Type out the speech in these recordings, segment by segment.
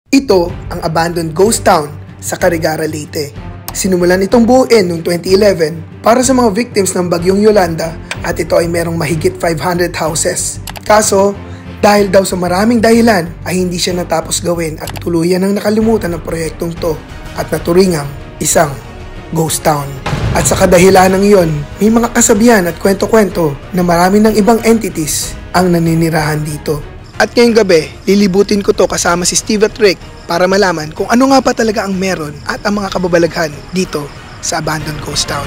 Ito ang abandoned ghost town sa Carigara, Leyte. Sinumulan itong buuin noong 2011 para sa mga victims ng bagyong Yolanda at ito ay merong mahigit 500 houses. Kaso, dahil daw sa maraming dahilan ay hindi siya natapos gawin at tuluyan ang nakalimutan ng proyektong to at naturingang isang ghost town. At sa kadahilan ng iyon, may mga kasabihan at kwento-kwento na marami ng ibang entities ang naninirahan dito. At ngayong gabi, lilibutin ko to kasama si Steve at Rick para malaman kung ano nga pa talaga ang meron at ang mga kababalaghan dito sa abandoned ghost town.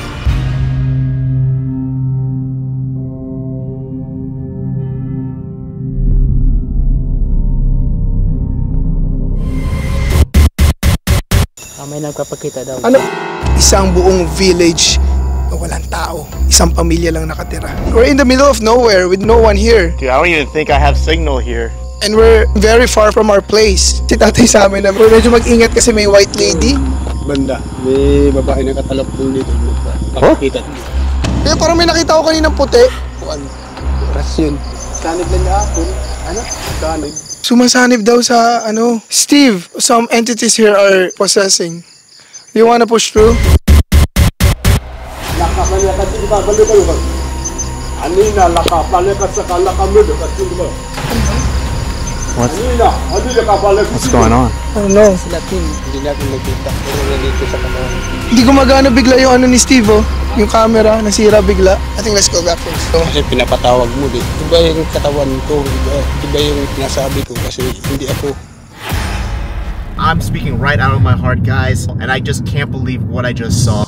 May nagpapakita daw. Ano? Isang buong village na walang tao. Isang pamilya lang nakatira. We're in the middle of nowhere with no one here. Dude, I don't even think I have signal here. And we're very far from our place. Si tatay sa amin na medyo mag-ingat kasi may white lady. Banda, may babae na katalap doon dito. Pakikita. Kaya parang may nakita ko kaninang puti. Oras yun. Sanib lang na ako. Ano? Sanib. Sumasanib daw sa Steve, some entities here are possessing. Do you wanna push through? Lakapalikat sino ba? Balik kayo ba? Anina, lakapalikat sa kalakamid. What's going on? I don't know. Sila team, hindi natin nakita. Pero nandito sa katawan. Hindi gumagana bigla yung ni Steve, oh. Yung camera, nasira bigla. I think let's go back first. Kasi pinapatawag mo din. Iba yung katawan ko, iba yung nasabi ko kasi hindi ako. I'm speaking right out of my heart, guys, and I just can't believe what I just saw.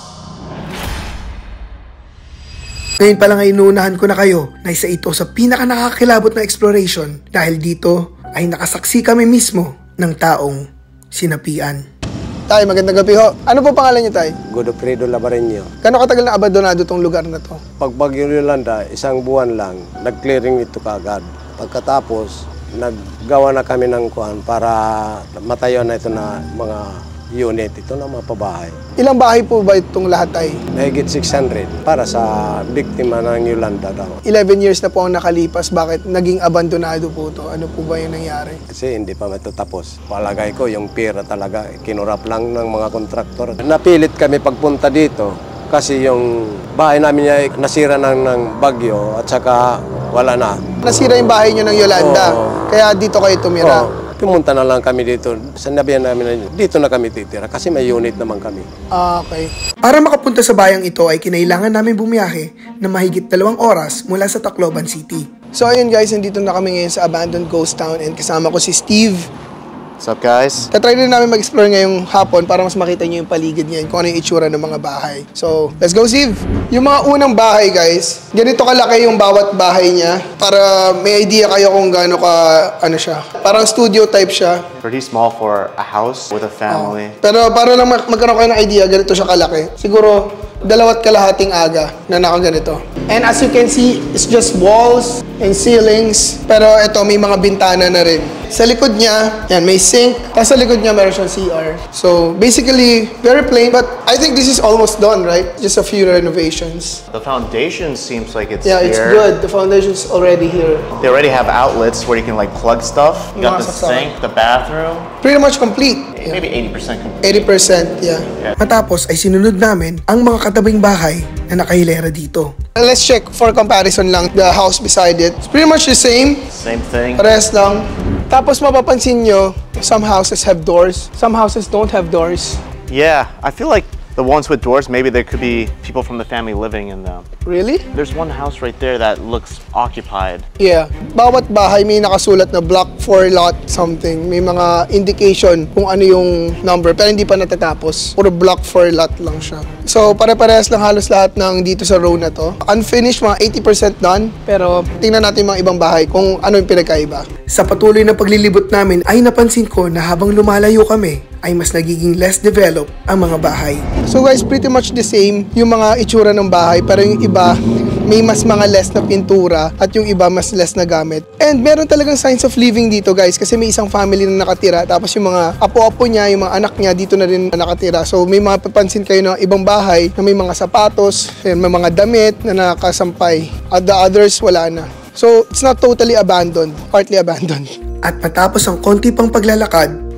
Ngayon pa lang ay inuunahan ko na kayo na isa ito sa pinaka nakakakilabot na exploration dahil dito ay nakasaksi kami mismo ng taong sinapian. Tay, magandang gabi ho. Ano po pangalan niyo, Tay? Godofredo Labareño. Gano'ng katagal na abandonado tong lugar na to? Pag Bagyo Yolanda, isang buwan lang, nag-clearing ito kaagad. Pagkatapos, naggawa na kami ng kuhan para matayo na ito na mga unit. Ito na mga pabahay. Ilang bahay po ba itong lahat, Tay? Mahigit 600 para sa biktima ng Yolanda daw. 11 years na po ang nakalipas. Bakit naging abandonado po to? Ano po ba yung nangyari? Kasi hindi pa matatapos. Palagay ko, yung pera talaga, kinurap lang ng mga kontraktor. Napilit kami pagpunta dito kasi yung bahay namin ay nasira ng bagyo at saka wala na. Nasira yung bahay nyo ng Yolanda, kaya dito kayo tumira. Pumunta na lang kami dito. Sinabihan namin na dito na kami titira kasi may unit naman kami. Okay. Para makapunta sa bayang ito ay kinailangan namin bumiyahe na mahigit 2 oras mula sa Tacloban City. So ayun guys, nandito na kami ngayon sa abandoned ghost town and kasama ko si Steve. What's up, guys? Tatry rin namin mag-explore ngayong hapon para mas makita nyo yung paligid niyan, kung ano yung itsura ng mga bahay. So, let's go, Steve! Yung mga unang bahay, guys, ganito kalaki yung bawat bahay niya para may idea kayo kung gaano ka, siya. Parang studio type siya. Pretty small for a house with a family. Pero para lang magkaroon kayo ng idea, ganito siya kalaki. Siguro, 2 kalahating aga na nakaganito. And as you can see, it's just walls and ceilings. Pero ito, may mga bintana na rin. Sa likod niya, yan, may sink. Tapos sa likod niya, meron siyang CR. So, basically, very plain. But I think this is almost done, right? Just a few renovations. The foundation seems like it's Yeah, it's here. good. The foundation's already here. They already have outlets where you can like plug stuff. You got the Makasaksakan. sink, the bathroom. Pretty much complete. Maybe 80% complete. 80%, yeah. Matapos ay sinunod namin ang mga katabing bahay na nakahilera dito. Let's check for comparison lang the house beside it. It's pretty much the same. Same thing. Parehas lang. Tapos mapapansin nyo, some houses have doors. Some houses don't have doors. Yeah, I feel like the ones with doors, maybe there could be people from the family living in them. Really? There's one house right there that looks occupied. Yeah. Bawat bahay may nakasulat na block 4 lot something. May mga indication kung ano yung number pero hindi pa natatapos. Puro block 4 lot lang siya. So pare-parehas lang halos lahat ng dito sa row na to. Unfinished, mga 80% done. Pero tingnan natin mga ibang bahay kung ano yung pinagkaiba. Sa patuloy na paglilibot namin ay napansin ko na habang lumalayo kami ay mas nagiging less developed ang mga bahay. So guys, pretty much the same yung mga itsura ng bahay pero yung iba may mas mga less na pintura at yung iba mas less na gamit. And meron talagang signs of living dito guys kasi may isang family na nakatira tapos yung mga apo-apo niya, yung mga anak niya dito na rin nakatira. So may mga papansin kayo ng ibang bahay na may mga sapatos, may mga damit na nakasampay at the others wala na. So it's not totally abandoned, partly abandoned. At matapos ang konti pang paglalakad,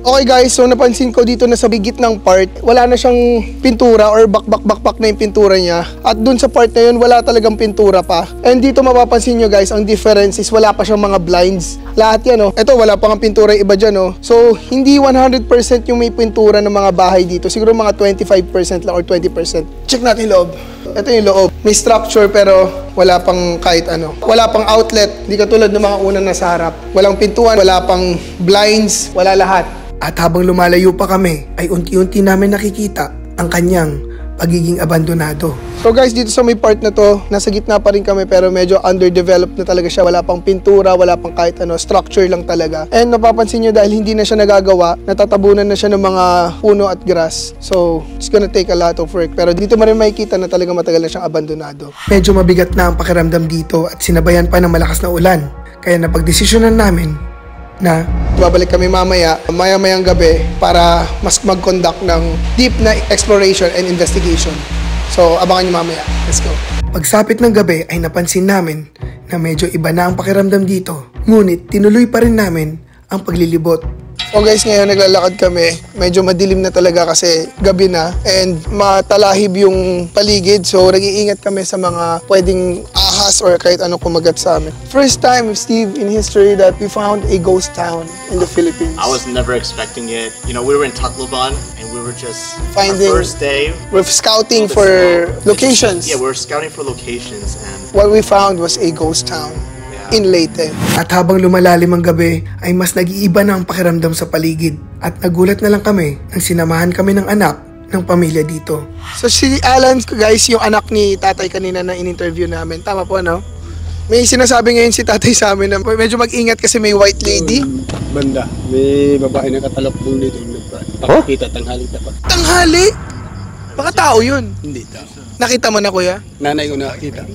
Okay guys, so napansin ko dito na sa bigit ng part, wala na siyang pintura or bakbak na yung pintura niya. At dun sa part na yun, wala talagang pintura pa. And dito mapapansin nyo guys, ang difference is wala pa siyang mga blinds. Lahat yan oh. Ito, wala pa nga pintura yung iba dyan oh. So, hindi 100% yung may pintura ng mga bahay dito. Siguro mga 25% lang or 20%. Check natin yung loob. Ito yung loob. May structure pero wala pang kahit ano. Wala pang outlet. Hindi katulad ng mga unang nasa harap. Walang pintuan, wala pang blinds, wala lahat. At habang lumalayo pa kami, ay unti-unti namin nakikita ang kanyang pagiging abandonado. So guys, dito sa may part na to, nasa gitna pa rin kami pero medyo underdeveloped na talaga siya. Wala pang pintura, wala pang kahit ano, structure lang talaga. And napapansin nyo dahil hindi na siya nagagawa, natatabunan na siya ng mga puno at grass. So, it's gonna take a lot of work. Pero dito mo rin makikita na talaga matagal na siyang abandonado. Medyo mabigat na ang pakiramdam dito at sinabayan pa ng malakas na ulan. Kaya napagdesisyonan namin na babalik kami maya-mayang gabi para mas mag-conduct ng deep na exploration and investigation. So, abangan nyo mamaya. Let's go. Pagsapit ng gabi ay napansin namin na medyo iba na ang pakiramdam dito. Ngunit tinuloy pa rin namin ang paglilibot. So guys, ngayon naglalakad kami. Medyo madilim na talaga kasi gabi na and matalahib yung paligid. So nag-iingat kami sa mga pwedeng ahas or kahit ano kumagat sa amin. First time, Steve, in history that we found a ghost town in the Philippines. I was never expecting it. You know, we were in Tacloban and we were just Finding- our first day. We're scouting The for snow. locations. Yeah, we were scouting for locations and What we found was a ghost town in Leyte. At habang lumalalim ang gabi, ay mas nag-iiba na ang pakiramdam sa paligid. At nagulat na lang kami nang sinamahan kami ng anak ng pamilya dito. So si Alan, guys, yung anak ni tatay kanina na in-interview namin. Tama po, no? May sinasabi ngayon si tatay sa amin na medyo mag-ingat kasi may white lady. Banda, may babae na katalokbong dito. Pakikita, tanghaling tapat. Tanghali! Baka tao yun. Hindi tao. Nakita mo na, kuya? Nanay ko nakakita.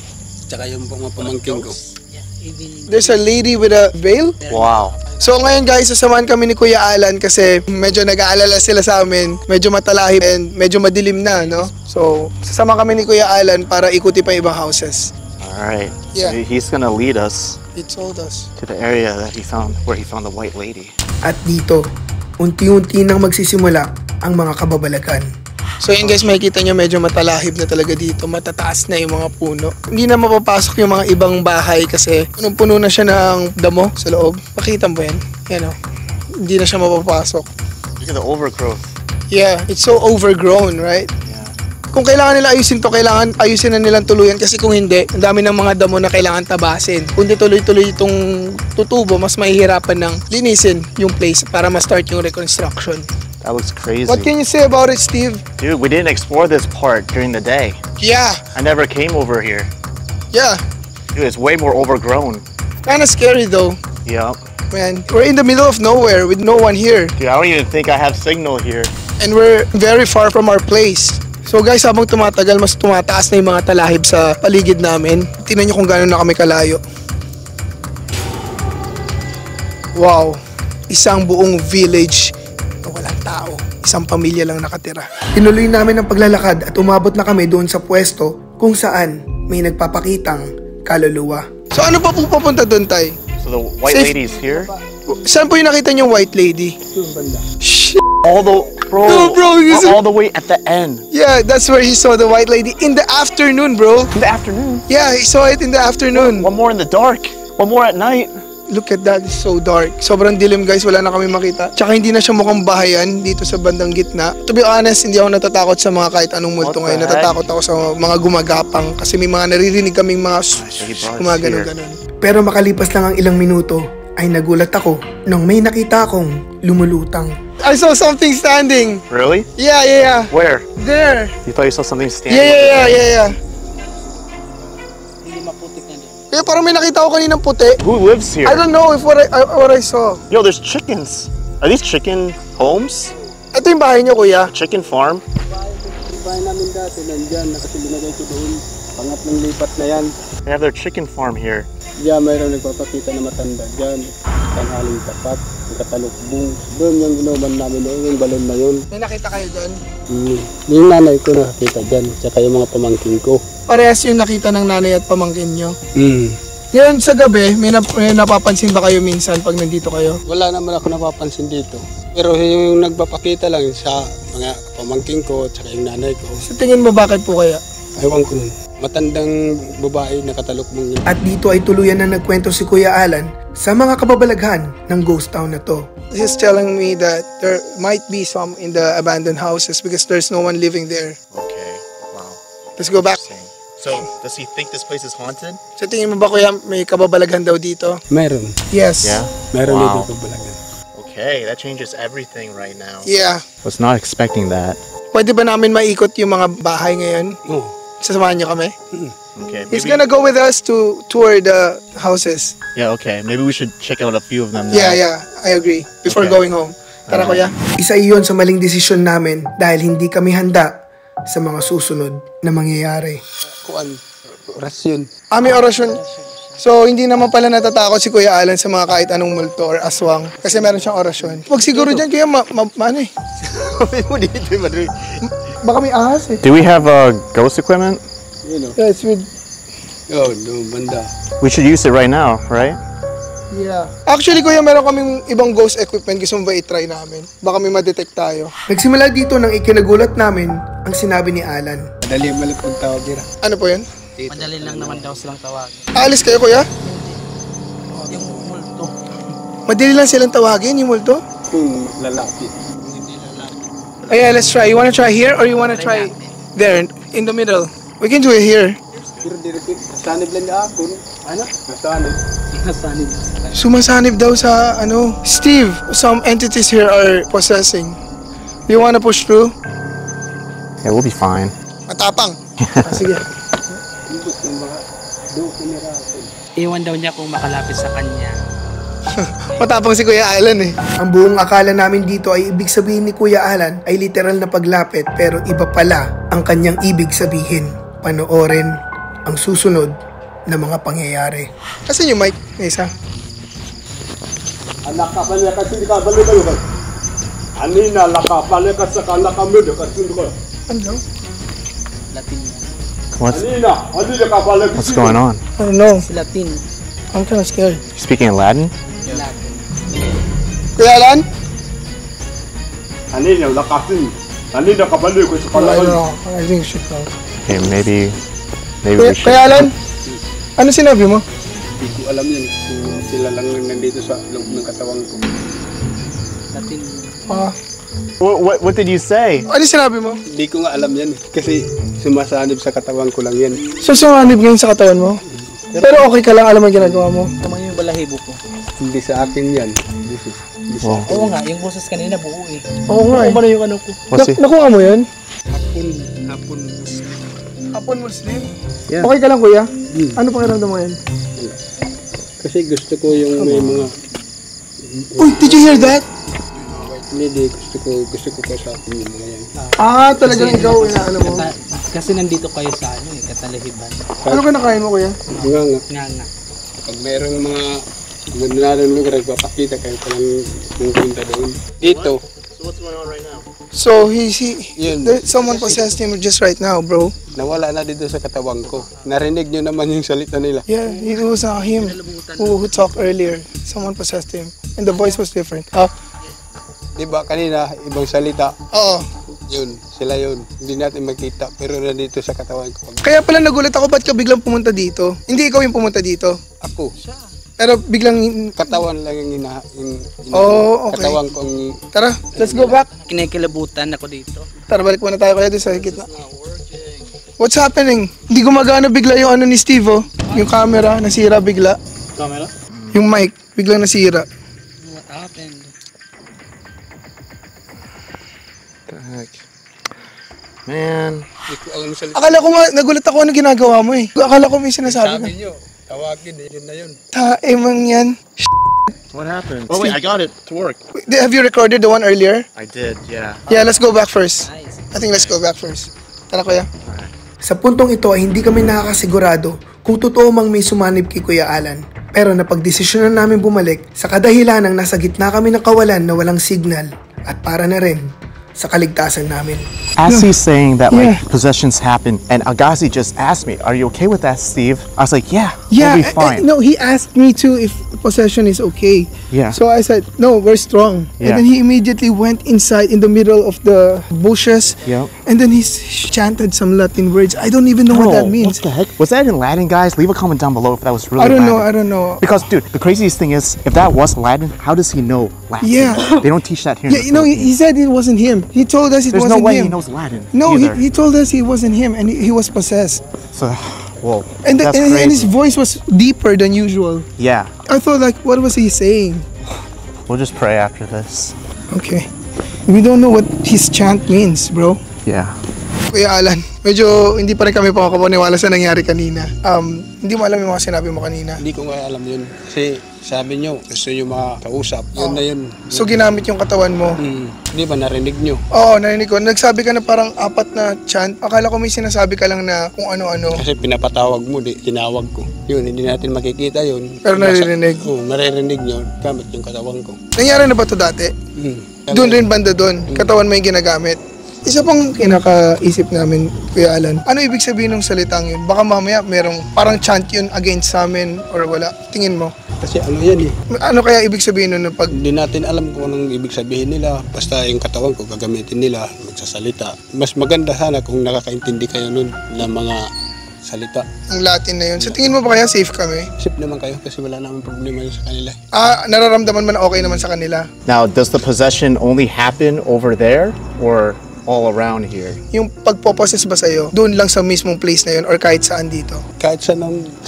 Tsaka yung mga pamangkin ko. There's a lady with a veil. wow. So ngayon guys, sasamahan kami ni Kuya Alan kasi medyo nag-aalala sila sa amin. Medyo matalahib and medyo madilim na, no? So, sasama kami ni Kuya Alan para ikuti pa ibang houses. All right. Yeah. So he's gonna lead us He told us. to the area that where he found the white lady. At dito, unti-unti nang magsisimula ang mga kababalagan. So yun guys, makikita nyo medyo matalahib na talaga dito. Matataas na yung mga puno. Hindi na mapapasok yung mga ibang bahay kasi punong-puno na siya ng damo sa loob. Pakita mo yan. Yan o. Hindi na siya mapapasok. Look at the overgrowth. Yeah, it's so overgrown, right? Yeah. Kung kailangan nila ayusin to, kailangan ayusin na nilang tuluyan kasi kung hindi, ang dami ng mga damo na kailangan tabasin. Kung di tuloy-tuloy itong tutubo, mas mahihirapan ng linisin yung place para ma-start yung reconstruction. That looks crazy. What can you say about it, Steve? Dude, we didn't explore this part during the day. Yeah, I never came over here. yeah. Dude, it's way more overgrown. Kinda scary though. Yep. Man, we're in the middle of nowhere with no one here. Dude, I don't even think I have signal here. And we're very far from our place. So guys, habang tumatagal, mas tumataas na yung mga talahib sa paligid namin. Tingnan nyo kung gaano na kami kalayo. Wow. Isang buong village na walang tao. Isang pamilya lang nakatira. Tinuloy namin ang paglalakad at umabot na kami doon sa pwesto kung saan may nagpapakitang kaluluwa. So ano pa po papunta doon, Tay? So the white Safe- lady's here? Saan po yung nakita niyong white lady? Shit. All the No, bro, this is- all the way at the end. Yeah, that's where he saw the white lady in the afternoon, bro. In the afternoon. Yeah, he saw it in the afternoon. One more in the dark. One more at night. Look at that, it's so dark. Sobrang dilim guys, wala na kami makita. Tsaka hindi na siya mukhang bahayan dito sa bandang gitna. To be honest, hindi ako natatakot sa mga kahit anong multo What ngayon. the Natatakot ako sa mga gumagapang kasi may mga naririnig kaming mga gumaganon-ganon. Pero makalipas lang ang ilang minuto, ay nagulat ako nung may nakita akong lumulutang. I saw something standing. Really? Yeah. Where? There. You thought you saw something standing? Yeah. Kaya parang may nakita ko kaninang puti. Who lives here? I don't know if what I saw. Yo, there's chickens. Are these chicken homes? Ito yung bahay niyo, kuya. Chicken farm? Bahay namin dati, nandyan, nakasilunagay ko doon. Pangatlong lipat na yan. They have their chicken farm here. Diyan mayroon nagpapakita na matanda dyan. Tanghaling tapat, ang katalukbong. Doon yung inuman namin doon, yung balon na yun. May nakita kayo doon? Yung nanay ko nakakita dyan, tsaka yung mga pamangkin ko. Parehas yung nakita ng nanay at pamangkin nyo. Mm. Ngayon sa gabi, may napapansin ba kayo minsan pag nandito kayo? Wala naman ako napapansin dito. Pero yung nagpapakita lang sa mga pamangking ko at saka yung nanay ko. Sa tingin mo bakit po kaya? Ewan ko nun. Matandang babae nakatalukbong niya. At dito ay tuluyan na nagkwento si Kuya Alan sa mga kababalaghan ng ghost town na to. He's telling me that there might be some in the abandoned houses because there's no one living there. Okay. Wow. Let's go back. So, does he think this place is haunted? Sa tingin mo ba Kuya may kababalaghan daw dito? Meron. Yes. Yeah. Meron Wow. dito pabalagan. Okay, that changes everything right now. Yeah. Was not expecting that. Pwede ba namin maikot yung mga bahay ngayon? Oo. Sasamahan niyo kami? Okay. He's maybe- gonna go with us to tour the houses. Yeah, okay. Maybe we should check out a few of them now. Yeah, I agree. Before Okay. going home. Tara Kuya. Isa iyon sa maling desisyon namin dahil hindi kami handa sa mga susunod na mangyayari. Kuan. Rasyon. May orasyon. So, hindi naman pala natatakot si Kuya Alan sa mga kahit anong multo or aswang. Kasi meron siyang orasyon. Huwag siguro dyan, Kuya, ano eh. Baka may ahas eh. Do we have ghost equipment? Yun o. Yeah, it's with... Oh, no, banda. We should use it right now, right? Yeah. Actually, Kuya, meron kaming ibang ghost equipment. Gusto mo ba i-try namin? Baka may ma-detect tayo. Nagsimula dito nang ikinagulat namin ang sinabi ni Alan. Madali malit pagtawag nila. Ano po yun? Madali lang naman daw silang tawagin. Aalis kayo, Kuya? Yung multo. Madali lang silang tawagin, yung multo? Kung lalaki. Oh yeah, let's try. You wanna try here or you wanna try there in the middle? We can do it here. Pero direpit. Nasanib lang niya ako. Ano? Nasanib. Nasanib. Sumasanib daw sa ano. Steve, some entities here are possessing. Do you wanna push through? Yeah, we'll be fine. Matapang. Sige. Dudok ng mga doon nila ako. Iwan daw niya kung makalapit sa kanya. Matapang si Kuya Alan eh. Ang buong akala namin dito ay ibig sabihin ni Kuya Alan ay literal na paglapit pero iba pala ang kanyang ibig sabihin. Panoorin ang susunod na mga pangyayari. Asan yung mic? Isa? Anak ka pa niya kasi ka balo-balo ka. Anina laka pala ka sa kalaka mo do kasi ko. Ano? Latin yan. Anina ka pala kasi. What's going on? I don't know. Si Latin. I'm kind of scared. You speaking in Latin? Latin. Kuya Alan? Anina lakasin. Anina ka balo ko sa I don't kalaka. know. I think we should go. Okay, maybe we Kuya, should. Kuya Alan? Ano sinabi mo? Hindi ko alam yun. Kung sila lang nandito sa loob ng katawan ko. Latin. What did you say? Ano sinabi mo? Hindi ko nga alam yan. Kasi sumasanib sa katawan ko lang yan. So, sumanib ngayon sa katawan mo? Pero okay ka lang, alam ang ginagawa mo? Tama yung balahibo ko. Hindi sa akin yan. Hindi sa akin. Oo nga, yung boses kanina buo eh. Oo nga eh. Ano yung ano ko? What's it? Nakuha mo yun? Hapon. Hapon Muslim? Yeah. Okay ka lang, Kuya? Ano pakiramdam mo yan? Kasi gusto ko yung may mga Uy, did you hear that? hindi gusto ko pa sa akin yung mga yan. Talagang ikaw, inaano mo. Kasi nandito kayo sa ano eh, katalahiban. Ano ka nakain mo, Kuya? Mga nga. Nga nga. Pag mayroong mga gandang lugar, nagpapakita kayo pa lang yung punta doon. Dito, So what's going on right now? So, Yun. someone possessed him just right now, bro. nawala na dito sa katawan ko. Narinig nyo naman yung salita nila. Yeah, it was him who talked earlier. Someone possessed him. And the voice was different. Diba kanina, ibang salita. Oo. Yun, sila yun. Hindi natin makita, pero nandito sa katawan ko. Kaya pala nagulat ako, ba't ka biglang pumunta dito? Hindi ikaw yung pumunta dito. Ako, Pero biglang... katawan lang yung Oh, okay. katawan ko ang... Tara, let's go back. Kinikilabutan ako dito. Tara, balik muna tayo kaya doon sa gitna. What's happening? Hindi gumagana bigla yung ano ni Steve, oh. Yung camera, nasira bigla. Camera? Yung mic, biglang nasira. What happened? The heck? Man. Hindi ko alam salita. Akala ko nga, nagulat ako ano ginagawa mo eh. Akala ko may sinasabi ka. Sabi nyo, tawagin, yun na yun. Taemang yan. What happened? Oh wait, I got it to work. Have you recorded the one earlier? I did, yeah. Yeah, let's go back first. Nice. I think let's go back first. Tara, Kuya. Sa puntong ito ay hindi kami nakakasigurado kung totoo mang may sumanib kay Kuya Alan. Pero napagdesisyonan namin bumalik sa kadahilan ng nasa gitna kami ng kawalan na walang signal at para na rin sa kaligtasan namin. As he's saying that like Yeah. possessions happen, and Agassi just asked me, "Are you okay with that, Steve?" I was like, "Yeah, Yeah, we'll be fine." no, he asked me too if possession is okay. Yeah. So I said, no, we're strong. Yeah. And then he immediately went inside in the middle of the bushes. Yep. And then he chanted some Latin words. I don't even know what that means. What the heck? Was that in Latin, guys? Leave a comment down below if that was really I don't Latin. know, I don't know. Because, dude, the craziest thing is, if that was Latin, how does he know Latin? Yeah. They don't teach that here. in Yeah, the you know, he Philippines. said it wasn't him. He told us it There's wasn't no way him. he knows Latin. No, either. he told us it wasn't him and he was possessed. So, whoa. And, that's and his crazy. voice was deeper than usual. Yeah. I thought like, what was he saying? We'll just pray after this. Okay. We don't know what his chant means, bro. Yeah. Kuya Alan, medyo hindi pa rin kami makakapaniwala sa nangyari kanina. Hindi mo alam yung mga sinabi mo kanina. Hindi ko nga alam yun. Kasi sabi nyo, gusto nyo makausap. Yun na yun. So ginamit yung katawan mo. Di ba narinig nyo? Oo, narinig ko. Nagsabi ka na parang 4 na chant. Akala ko may sinasabi ka lang na kung ano-ano. Kasi pinapatawag mo, tinawag ko. Yun, hindi natin makikita yun. Pero naririnig. Oo, naririnig nyo gamit yung katawan ko. Nangyari na ba to dati? Doon rin banda doon. Katawan mo yung ginagamit. Isa pang kinakaisip namin, Kuya Alan, ano ibig sabihin ng salitang yun? Baka mamaya merong parang chant yun against sa amin or wala. Tingin mo? Kasi ano yan eh. Ano kaya ibig sabihin nun pag... Hindi natin alam kung anong ibig sabihin nila. Basta yung katawan ko gagamitin nila, magsasalita. Mas maganda sana kung nakakaintindi kayo nun ng mga salita. Ang Latin na yun. Sa tingin mo ba kaya safe kami? Safe naman kayo kasi wala naman problema yun sa kanila. Nararamdaman mo na okay naman sa kanila? Now, does the possession only happen over there or all around here? Yung pagpoposes ba sa'yo, doon lang sa mismong place na yun or kahit saan dito? Kahit saan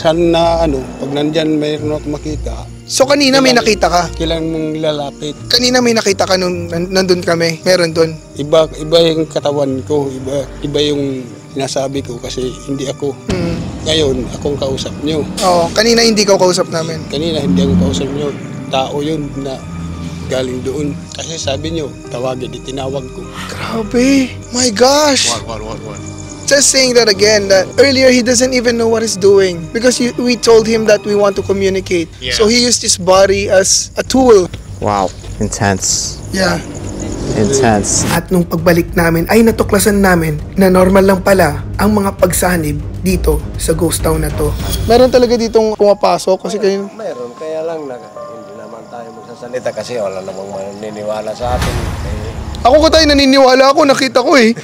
na ano, pag nandyan mayroon ako makita, So kanina may nakita ka? kailangan mong lalapit. Kanina may nakita ka nung nandun kami? Meron doon? Iba yung katawan ko, iba yung sinasabi ko kasi hindi ako. Ngayon, akong kausap nyo. Oo, kanina hindi ka kausap namin. Kanina hindi ako kausap nyo. Tao yun na galing doon. Kasi sabi nyo, tawagin, itinawag ko. Grabe! My gosh! What? Just saying that again, that earlier he doesn't even know what he's doing because we told him that we want to communicate. Yeah. So he used his body as a tool. Wow. Intense. Yeah. Intense. At nung pagbalik namin ay natuklasan namin na normal lang pala ang mga pagsanib dito sa ghost town na to. Meron talaga ditong pumapasok kasi kayo... Mayroon, kaya lang hindi naman tayo magsasalita kasi wala namang maniniwala sa atin. Ako ko tayo naniniwala ako, nakita ko eh.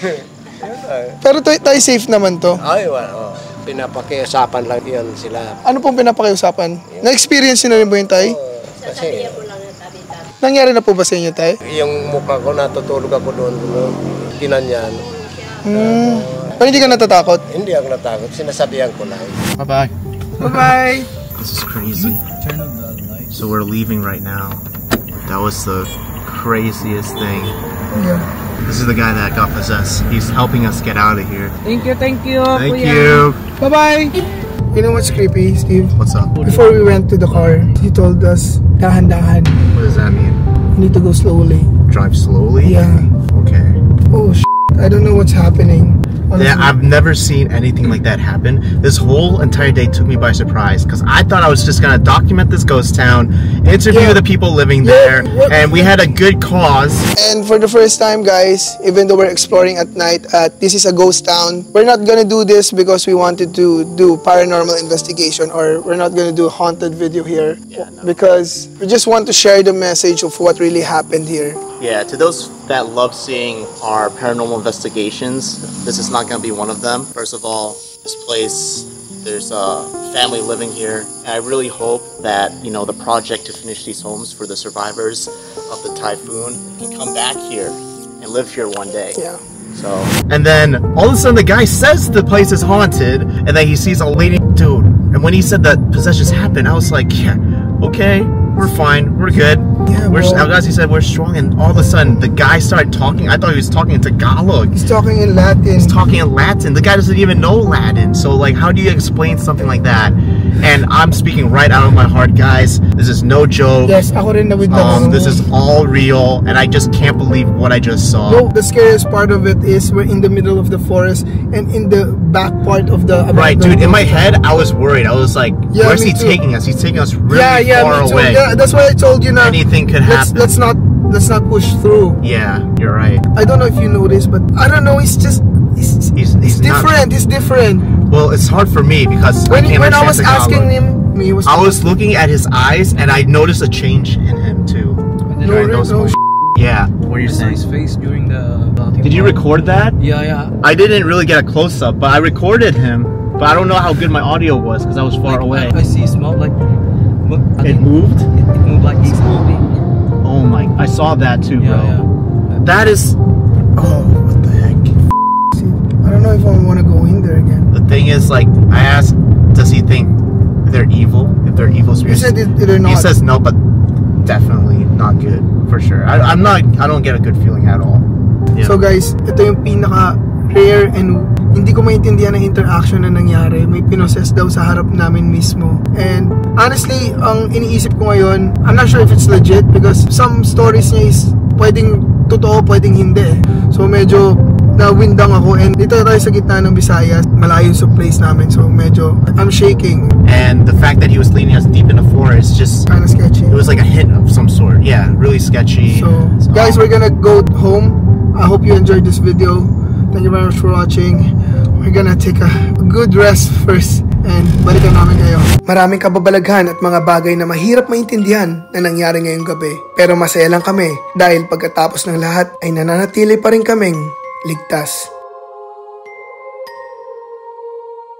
Pero tayo safe naman to. Ay, pinapakiusapan lang yun sila. Ano pong pinapakiusapan? Na-experience nyo na rin ba yun tayo? Kasi Nangyari na po ba sa inyo tayo? yung mukha ko, natutulog ako doon, kinanyan. Pero hindi ka natatakot? Hindi ako natakot, sinasabihan ko lang. Bye-bye. Bye-bye! This is crazy. So we're leaving right now. That was the craziest thing. Yeah. This is the guy that got possessed. He's helping us get out of here. Thank you. Thank kuya. you. Bye-bye! You know what's creepy, Steve? What's up? Before we went to the car, he told us, dahan-dahan, What does that mean? you need to go slowly. Drive slowly? Yeah. Okay. Oh, I don't know what's happening. Honestly. Yeah, I've never seen anything like that happen. This whole entire day took me by surprise because I thought I was just gonna document this ghost town, interview the people living there, and we had a good cause. And for the first time, guys, even though we're exploring at night, this is a ghost town. We're not gonna do this because we wanted to do paranormal investigation, or we're not gonna do a haunted video here. Because we just want to share the message of what really happened here. Yeah, to those that love seeing our paranormal investigations, this is not going to be one of them. First of all, this place, there's a family living here, and I really hope that, you know, the project to finish these homes for the survivors of the typhoon can come back here and live here one day. Yeah. So, And then all of a sudden the guy says the place is haunted, and then he sees a lady. Dude, and when he said that possessions happen, I was like, yeah, okay, we're fine, we're good. Yeah, bro. As he said, we're strong, and all of a sudden the guy started talking. I thought he was talking in Tagalog. He's talking in Latin. He's talking in Latin. The guy doesn't even know Latin. So like, how do you explain something like that? And I'm speaking right out of my heart, guys. This is no joke. Yes, ako rin na with This is all real, and I just can't believe what I just saw. No, the scariest part of it is we're in the middle of the forest and in the back part of the... Right, dude, in my head, I was worried. I was like, Yeah, where's me he too. taking us? He's taking us really Yeah, far me too. away. Yeah, that's why I told you na Anything could happen. let's not let's not push through. Yeah, you're right. I don't know if you know this, but I don't know. It's just it's different. It's different. Well, it's hard for me because When I I was asking him, he was. I was looking at his eyes and I noticed a change in him too. Yeah. What are you saying? His face during the. Did you record that? Yeah. I didn't really get a close up, but I recorded him. But I don't know how good my audio was because I was far away. I see small like. It moved? It moved like he's moving. Oh my! I saw that too, bro. Yeah. That is. Oh, what the heck? I don't know if I want to go in there again. The thing is, like, I asked, does he think they're evil? If they're evil He spirits? said they're not. He says no, but definitely not good for sure. I don't get a good feeling at all. Yeah. So guys, ito yung pinaka rare and hindi ko maintindihan ang interaction na nangyari. May pinoses daw sa harap namin mismo. And honestly, ang iniisip ko ngayon, I'm not sure if it's legit because some stories niya is pwedeng totoo, pwedeng hindi. So medyo nawindang ako and dito tayo sa gitna ng Visayas, malayo sa place namin. So medyo I'm shaking. And the fact that he was leading us deep in the forest just Kind of sketchy. it was like a hint of some sort. Yeah, really sketchy. So guys, we're gonna go home. I hope you enjoyed this video. Thank you very much for watching. We're gonna take a good rest first and balikan namin kayo. Maraming kababalaghan at mga bagay na mahirap maintindihan na nangyari ngayong gabi. Pero masaya lang kami dahil pagkatapos ng lahat ay nananatili pa rin kaming ligtas.